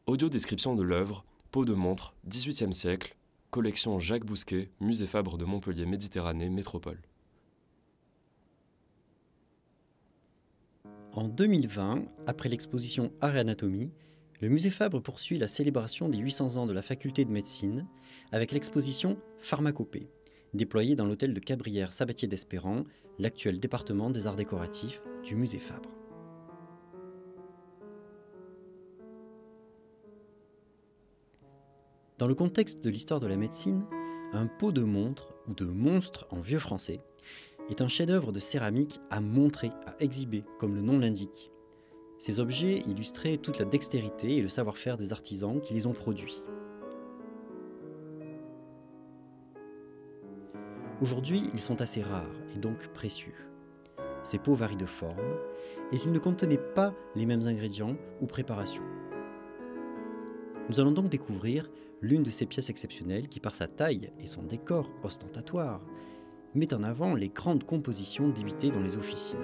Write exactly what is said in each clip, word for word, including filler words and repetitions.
Audio-description de l'œuvre, Peau de montre, dix-huitième siècle, collection Jacques Bousquet, Musée Fabre de Montpellier Méditerranée Métropole. En deux mille vingt, après l'exposition Art et Anatomie, le Musée Fabre poursuit la célébration des huit cents ans de la faculté de médecine avec l'exposition Pharmacopée, déployée dans l'hôtel de Cabrières-Sabatier d'Espérance, l'actuel département des arts décoratifs du Musée Fabre. Dans le contexte de l'histoire de la médecine, un pot de montre, ou de monstre en vieux français, est un chef-d'œuvre de céramique à montrer, à exhiber, comme le nom l'indique. Ces objets illustraient toute la dextérité et le savoir-faire des artisans qui les ont produits. Aujourd'hui, ils sont assez rares et donc précieux. Ces pots varient de forme et ils ne contenaient pas les mêmes ingrédients ou préparations. Nous allons donc découvrir l'une de ces pièces exceptionnelles qui, par sa taille et son décor ostentatoire, met en avant les grandes compositions débitées dans les officines.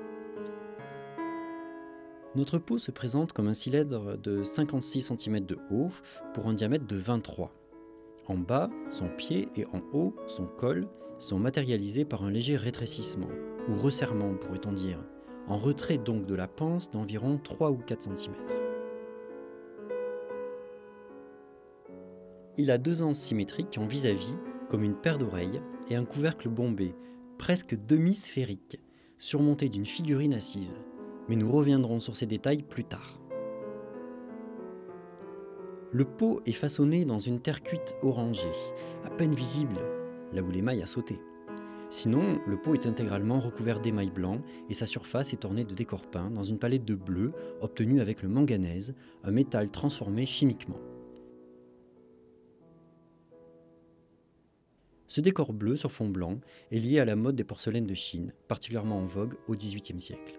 Notre pot se présente comme un cylindre de cinquante-six centimètres de haut pour un diamètre de vingt-trois. En bas, son pied et en haut, son col sont matérialisés par un léger rétrécissement, ou resserrement pourrait-on dire, en retrait donc de la panse d'environ trois ou quatre centimètres. Il a deux anses symétriques en vis-à-vis, comme une paire d'oreilles, et un couvercle bombé, presque demi-sphérique, surmonté d'une figurine assise. Mais nous reviendrons sur ces détails plus tard. Le pot est façonné dans une terre cuite orangée, à peine visible, là où l'émail a sauté. Sinon, le pot est intégralement recouvert d'émail blanc et sa surface est ornée de décor peint dans une palette de bleu obtenue avec le manganèse, un métal transformé chimiquement. Ce décor bleu sur fond blanc est lié à la mode des porcelaines de Chine, particulièrement en vogue au dix-huitième siècle.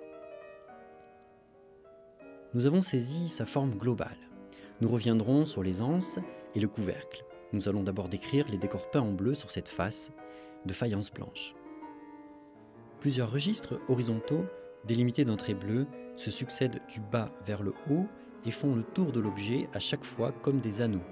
Nous avons saisi sa forme globale. Nous reviendrons sur les anses et le couvercle. Nous allons d'abord décrire les décors peints en bleu sur cette face de faïence blanche. Plusieurs registres horizontaux, délimités d'un trait bleu, se succèdent du bas vers le haut et font le tour de l'objet à chaque fois comme des anneaux.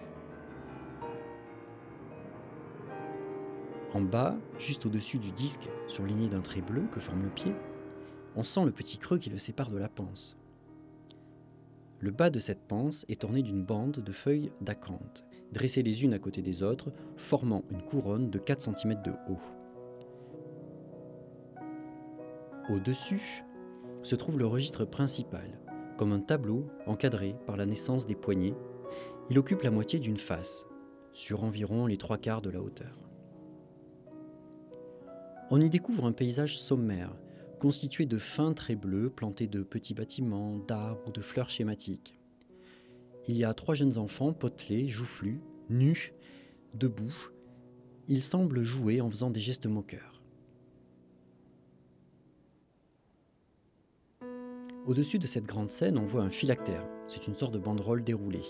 En bas, juste au-dessus du disque, surligné d'un trait bleu que forme le pied, on sent le petit creux qui le sépare de la panse. Le bas de cette panse est orné d'une bande de feuilles d'acanthe, dressées les unes à côté des autres, formant une couronne de quatre centimètres de haut. Au-dessus se trouve le registre principal, comme un tableau encadré par la naissance des poignets. Il occupe la moitié d'une face, sur environ les trois quarts de la hauteur. On y découvre un paysage sommaire, constitué de fins traits bleus plantés de petits bâtiments, d'arbres ou de fleurs schématiques. Il y a trois jeunes enfants potelés, joufflus, nus, debout. Ils semblent jouer en faisant des gestes moqueurs. Au-dessus de cette grande scène, on voit un phylactère. C'est une sorte de banderole déroulée.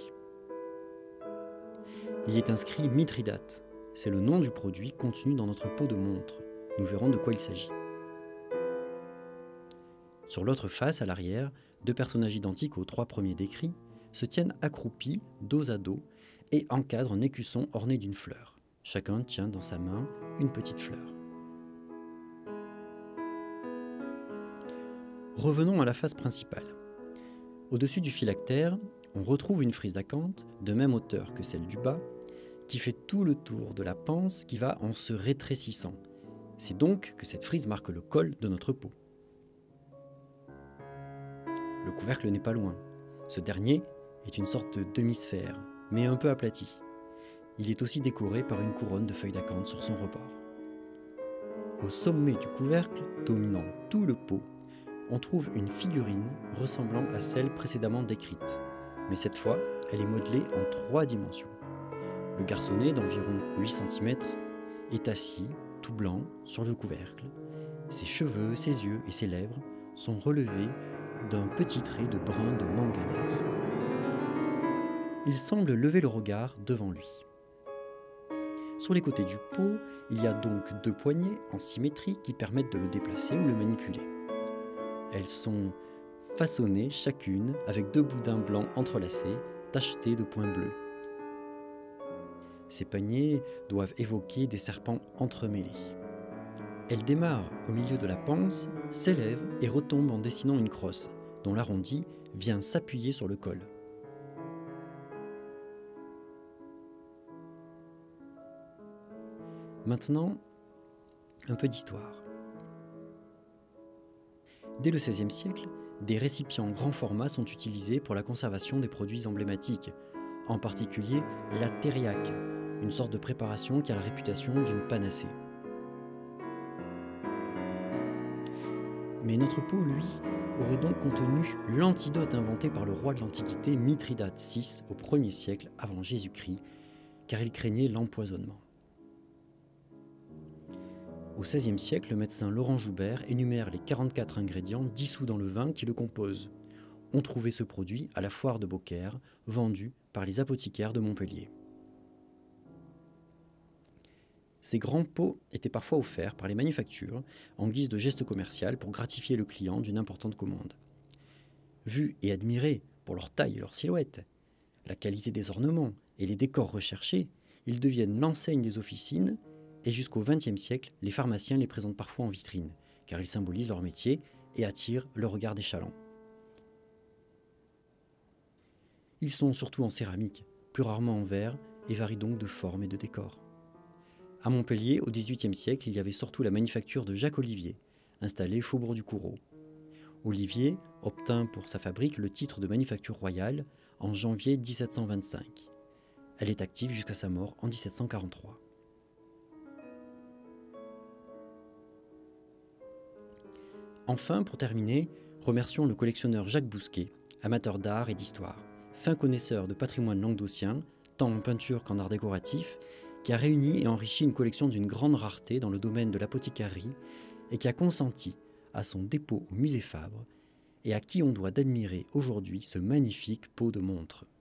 Il y est inscrit Mithridate. C'est le nom du produit contenu dans notre pot de montre. Nous verrons de quoi il s'agit. Sur l'autre face, à l'arrière, deux personnages identiques aux trois premiers décrits se tiennent accroupis, dos à dos, et encadrent un écusson orné d'une fleur. Chacun tient dans sa main une petite fleur. Revenons à la face principale. Au-dessus du phylactère, on retrouve une frise d'acanthe, de même hauteur que celle du bas, qui fait tout le tour de la panse qui va en se rétrécissant. C'est donc que cette frise marque le col de notre pot. Le couvercle n'est pas loin. Ce dernier est une sorte de demi-sphère, mais un peu aplati. Il est aussi décoré par une couronne de feuilles d'acanthe sur son rebord. Au sommet du couvercle, dominant tout le pot, on trouve une figurine ressemblant à celle précédemment décrite, mais cette fois, elle est modelée en trois dimensions. Le garçonnet d'environ huit centimètres est assis, tout blanc, sur le couvercle. Ses cheveux, ses yeux et ses lèvres sont relevés d'un petit trait de brun de manganèse. Il semble lever le regard devant lui. Sur les côtés du pot, il y a donc deux poignées en symétrie qui permettent de le déplacer ou le manipuler. Elles sont façonnées chacune avec deux boudins blancs entrelacés, tachetés de points bleus. Ces paniers doivent évoquer des serpents entremêlés. Elle démarre au milieu de la panse, s'élève et retombe en dessinant une crosse, dont l'arrondi vient s'appuyer sur le col. Maintenant, un peu d'histoire. Dès le seizième siècle, des récipients grand format sont utilisés pour la conservation des produits emblématiques, en particulier la thériaque, une sorte de préparation qui a la réputation d'une panacée. Mais notre pot, lui, aurait donc contenu l'antidote inventé par le roi de l'Antiquité Mithridate six au premier siècle avant Jésus-Christ, car il craignait l'empoisonnement. Au seizième siècle, le médecin Laurent Joubert énumère les quarante-quatre ingrédients dissous dans le vin qui le composent. On trouvait ce produit à la foire de Beaucaire, vendu par les apothicaires de Montpellier. Ces grands pots étaient parfois offerts par les manufactures en guise de geste commercial pour gratifier le client d'une importante commande. Vus et admirés pour leur taille et leur silhouette, la qualité des ornements et les décors recherchés, ils deviennent l'enseigne des officines et jusqu'au vingtième siècle, les pharmaciens les présentent parfois en vitrine, car ils symbolisent leur métier et attirent le regard des chalands. Ils sont surtout en céramique, plus rarement en verre, et varient donc de forme et de décor. À Montpellier, au dix-huitième siècle, il y avait surtout la manufacture de Jacques Olivier, installée faubourg du Coureau. Olivier obtint pour sa fabrique le titre de manufacture royale en janvier dix-sept cent vingt-cinq. Elle est active jusqu'à sa mort en dix-sept cent quarante-trois. Enfin, pour terminer, remercions le collectionneur Jacques Bousquet, amateur d'art et d'histoire, fin connaisseur de patrimoine languedocien, tant en peinture qu'en art décoratif, qui a réuni et enrichi une collection d'une grande rareté dans le domaine de l'apothicairerie et qui a consenti à son dépôt au musée Fabre et à qui on doit d'admirer aujourd'hui ce magnifique pot de montre.